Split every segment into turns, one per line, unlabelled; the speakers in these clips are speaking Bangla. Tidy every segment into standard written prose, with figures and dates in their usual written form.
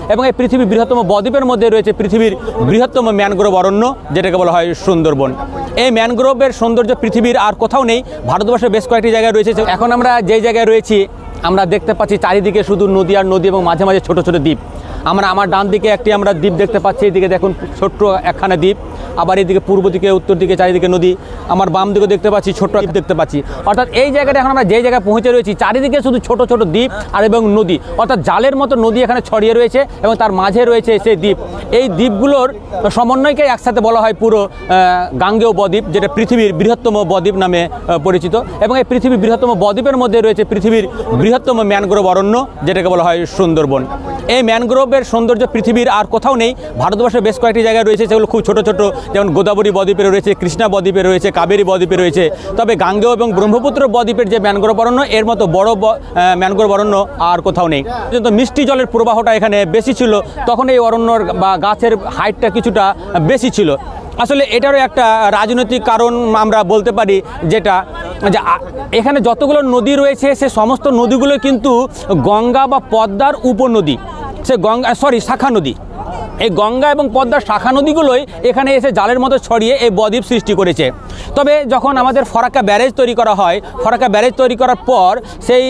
এবং এই পৃথিবীর বৃহত্তম বদ্বীপের মধ্যে রয়েছে পৃথিবীর বৃহত্তম ম্যানগ্রোভ অরণ্য, যেটাকে বলা হয় সুন্দরবন। এই ম্যানগ্রোভের সৌন্দর্য পৃথিবীর আর কোথাও নেই, ভারতবর্ষের বেশ কয়েকটি জায়গায় রয়েছে। এখন আমরা যেই জায়গায় রয়েছি আমরা দেখতে পাচ্ছি চারিদিকে শুধু নদী আর নদী এবং মাঝে মাঝে ছোট ছোট দ্বীপ। আমার ডান দিকে একটি আমরা দ্বীপ দেখতে পাচ্ছি, এদিকে দেখুন ছোট্ট একখানা দ্বীপ, আবার এদিকে পূর্ব দিকে উত্তর দিকে চারিদিকে নদী, আমার বাম দিকে দেখতে পাচ্ছি ছোট্ট দ্বীপ দেখতে পাচ্ছি। অর্থাৎ এই জায়গাটা এখন আমরা যেই জায়গায় পৌঁছে রয়েছি চারিদিকে শুধু ছোট ছোট দ্বীপ আর এবং নদী, অর্থাৎ জালের মতো নদী এখানে ছড়িয়ে রয়েছে এবং তার মাঝে রয়েছে সেই দ্বীপ। এই দ্বীপগুলোর সমন্বয়কে একসাথে বলা হয় পুরো গাঙ্গেয় বদ্বীপ, যেটা পৃথিবীর বৃহত্তম বদ্বীপ নামে পরিচিত। এবং এই পৃথিবীর বৃহত্তম বদ্বীপের মধ্যে রয়েছে পৃথিবীর বৃহত্তম ম্যানগ্রোভ অরণ্য, যেটাকে বলা হয় সুন্দরবন। এই ম্যানগ্রোভের সৌন্দর্য পৃথিবীর আর কোথাও নেই, ভারতবর্ষের বেশ কয়েকটি জায়গায় রয়েছে, সেগুলো খুব ছোট ছোট, যেমন গোদাবরী বদ্বীপে রয়েছে, কৃষ্ণা বদ্বীপে রয়েছে, কাবেরী বদ্বীপে রয়েছে। তবে গাঙ্গেয় এবং ব্রহ্মপুত্র বদ্বীপের যে ম্যানগ্রোভ অরণ্য, এর মতো বড় ম্যানগ্রোভ অরণ্য আর কোথাও নেই। কিন্তু মিষ্টি জলের প্রবাহটা এখানে বেশি ছিল, তখন এই অরণ্যর বা গাছের হাইটটা কিছুটা বেশি ছিল। আসলে এটারও একটা রাজনৈতিক কারণ আমরা বলতে পারি, যেটা যে এখানে যতগুলো নদী রয়েছে সে সমস্ত নদীগুলো কিন্তু গঙ্গা বা পদ্মার উপনদী, সে শাখা নদী। এই গঙ্গা এবং পদ্মার শাখা নদীগুলোই এখানে এসে জালের মতো ছড়িয়ে এই বদ্বীপ সৃষ্টি করেছে। তবে যখন আমাদের ফরাক্কা ব্যারেজ তৈরি করা হয়, ফরাক্কা ব্যারেজ তৈরি করার পর সেই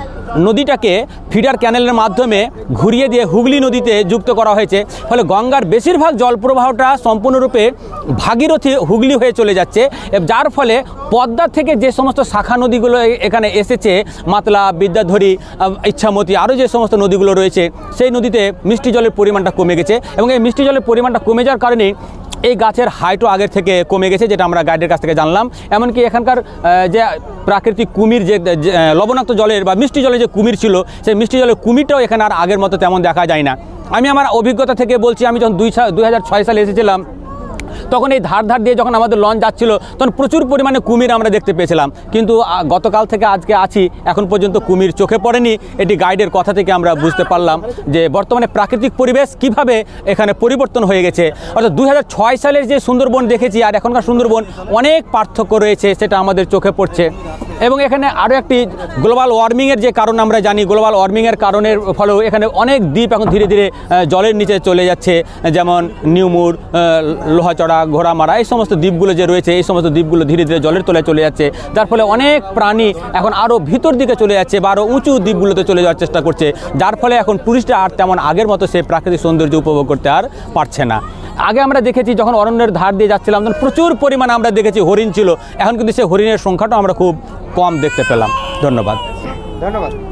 নদীটাকে ফিডার ক্যানেলের মাধ্যমে ঘুরিয়ে দিয়ে হুগলি নদীতে যুক্ত করা হয়েছে। ফলে গঙ্গার বেশিরভাগ জলপ্রবাহটা সম্পূর্ণরূপে ভাগীরথী হুগলি হয়ে চলে যাচ্ছে, যার ফলে পদ্মার থেকে যে সমস্ত শাখা নদীগুলো এখানে এসেছে, মাতলা, বিদ্যাধরী, ইচ্ছামতি, আরও যে সমস্ত নদীগুলো রয়েছে, সেই নদীতে মিষ্টি জলের পরিমাণটা কমে গেছে। এবং এই মিষ্টি জলের পরিমাণটা কমে যাওয়ার কারণে এই গাছের হাইটও আগের থেকে কমে গেছে, যেটা আমরা গাইডের কাছ থেকে জানলাম। এমনকি এখানকার যে প্রাকৃতিক কুমির, যে লবণাক্ত জলের বা মিষ্টি জলের যে কুমির ছিল, সেই মিষ্টি জলের কুমিরটাও এখানে আর আগের মতো তেমন দেখা যায় না। আমি আমার অভিজ্ঞতা থেকে বলছি, আমি যখন 2006 সালে এসেছিলাম, তখন এই ধার দিয়ে যখন আমাদের লঞ্চ যাচ্ছিল, তখন প্রচুর পরিমাণে কুমির আমরা দেখতে পেয়েছিলাম। কিন্তু গতকাল থেকে আজকে আছি, এখন পর্যন্ত কুমির চোখে পড়েনি। এটি গাইডের কথা থেকে আমরা বুঝতে পারলাম যে বর্তমানে প্রাকৃতিক পরিবেশ কিভাবে এখানে পরিবর্তন হয়ে গেছে। অর্থাৎ 2006 সালের যে সুন্দরবন দেখেছি আর এখনকার সুন্দরবন অনেক পার্থক্য রয়েছে, সেটা আমাদের চোখে পড়ছে। এবং এখানে আরও একটি গ্লোবাল ওয়ার্মিংয়ের যে কারণ আমরা জানি, গ্লোবাল ওয়ার্মিংয়ের কারণের ফলেও এখানে অনেক দ্বীপ এখন ধীরে ধীরে জলের নিচে চলে যাচ্ছে, যেমন নিউমুর, লোহাচড়া, ঘোড়ামারা, এই সমস্ত দ্বীপগুলো যে রয়েছে, এই সমস্ত দ্বীপগুলো ধীরে ধীরে জলের তলায় চলে যাচ্ছে, যার ফলে অনেক প্রাণী এখন আরও ভিতর দিকে চলে যাচ্ছে বা আরও উঁচু দ্বীপগুলোতে চলে যাওয়ার চেষ্টা করছে, যার ফলে এখন টুরিস্টরা আর তেমন আগের মতো সে প্রাকৃতিক সৌন্দর্য উপভোগ করতে আর পারছে না। আগে আমরা দেখেছি যখন অরণ্যের ধার দিয়ে যাচ্ছিলাম তখন প্রচুর পরিমাণে আমরা দেখেছি হরিণ ছিল, এখন কিন্তু সেই হরিণের সংখ্যাটাও আমরা খুব কম দেখতে পেলাম। ধন্যবাদ।